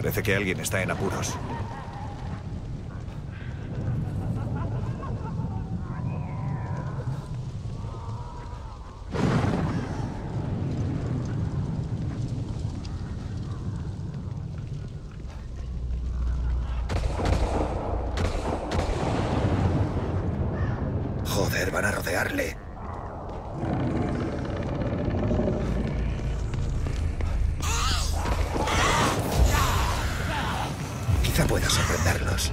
Parece que alguien está en apuros. Joder, van a rodearle. Quizá pueda sorprenderlos.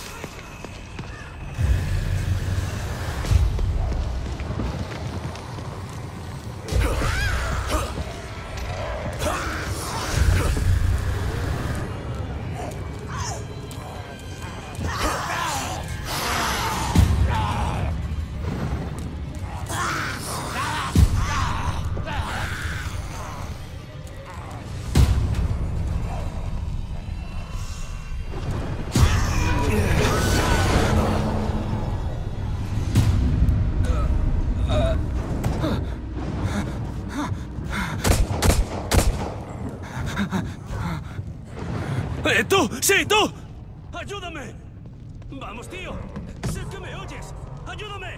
¡Tú! ¡Sí, tú! ¡Ayúdame! ¡Vamos, tío! ¡Sé que me oyes! ¡Ayúdame!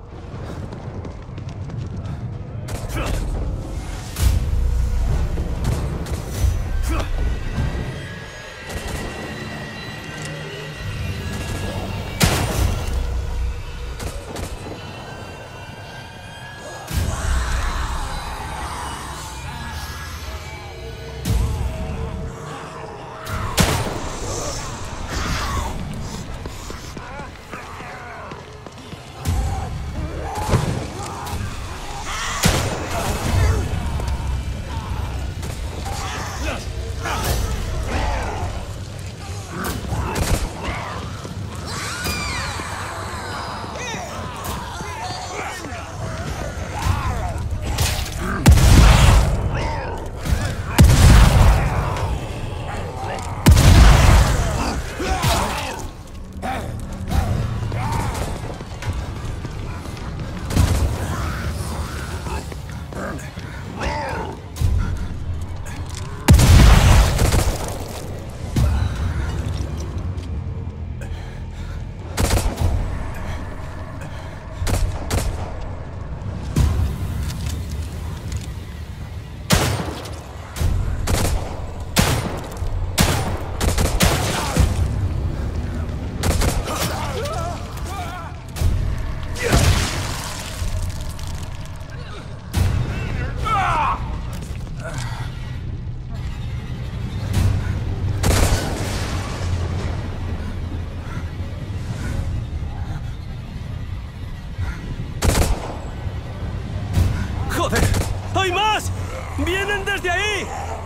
¡Joder! ¡Hay más! ¡Vienen desde ahí!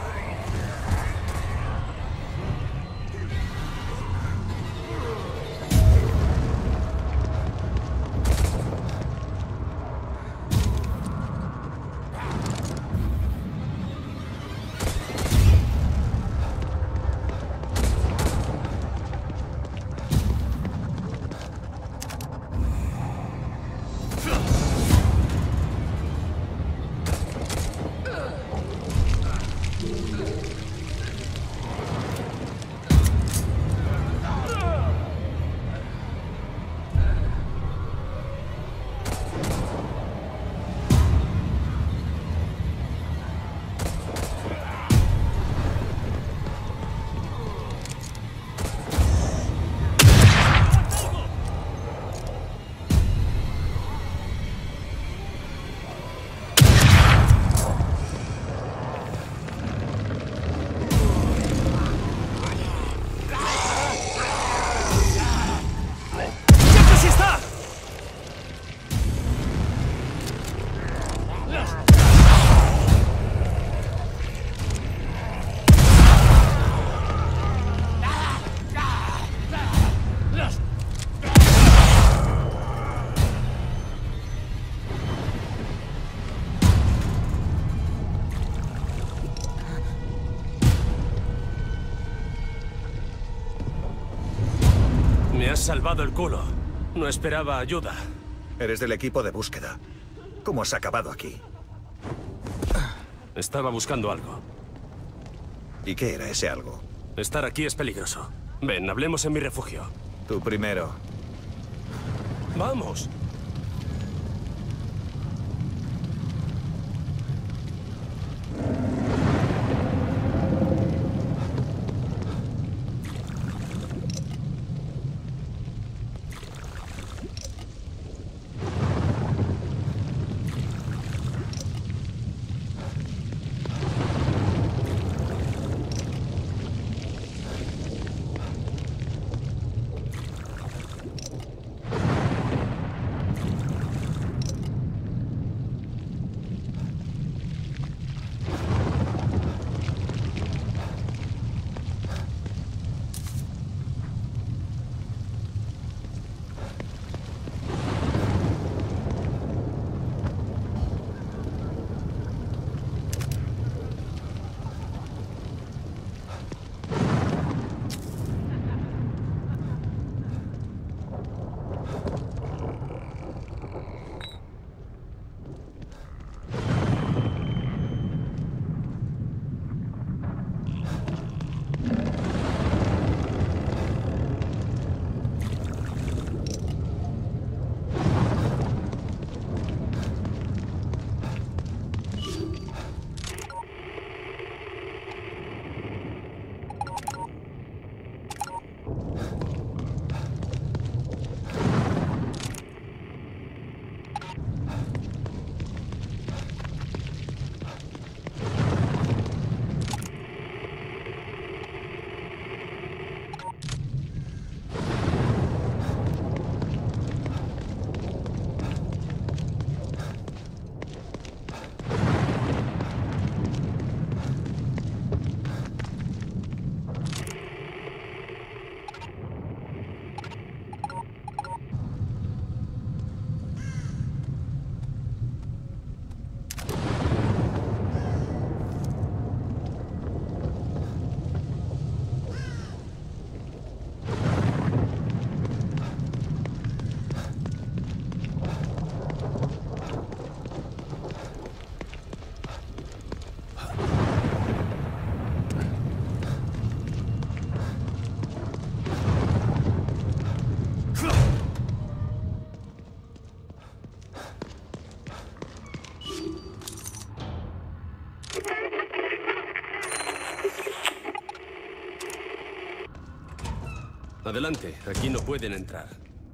Me has salvado el culo. No esperaba ayuda. Eres del equipo de búsqueda. ¿Cómo has acabado aquí? Estaba buscando algo. ¿Y qué era ese algo? Estar aquí es peligroso. Ven, hablemos en mi refugio. Tú primero. ¡Vamos! Adelante, aquí no pueden entrar.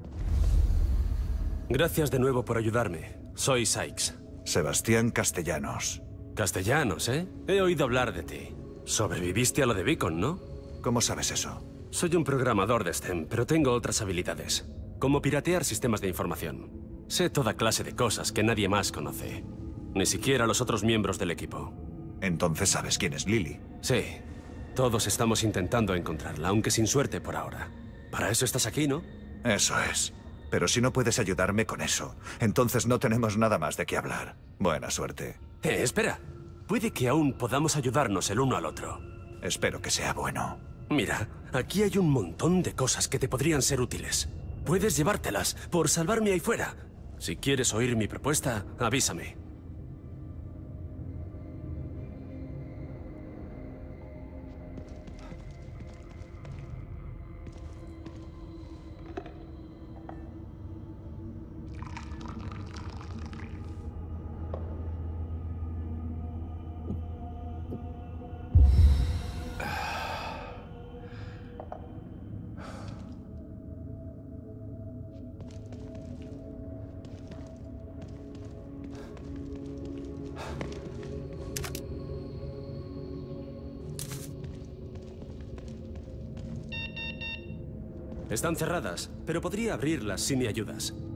Gracias de nuevo por ayudarme. Soy Sykes. Sebastián Castellanos. Castellanos, ¿eh? He oído hablar de ti. Sobreviviste a lo de Beacon, ¿no? ¿Cómo sabes eso? Soy un programador de STEM, pero tengo otras habilidades. Como piratear sistemas de información. Sé toda clase de cosas que nadie más conoce. Ni siquiera los otros miembros del equipo. Entonces sabes quién es Lily. Sí. Todos estamos intentando encontrarla, aunque sin suerte por ahora. Para eso estás aquí, ¿no? Eso es. Pero si no puedes ayudarme con eso, entonces no tenemos nada más de qué hablar. Buena suerte. Espera. Puede que aún podamos ayudarnos el uno al otro. Espero que sea bueno. Mira, aquí hay un montón de cosas que te podrían ser útiles. Puedes llevártelas por salvarme ahí fuera. Si quieres oír mi propuesta, avísame. Están cerradas, pero podría abrirlas si me ayudas.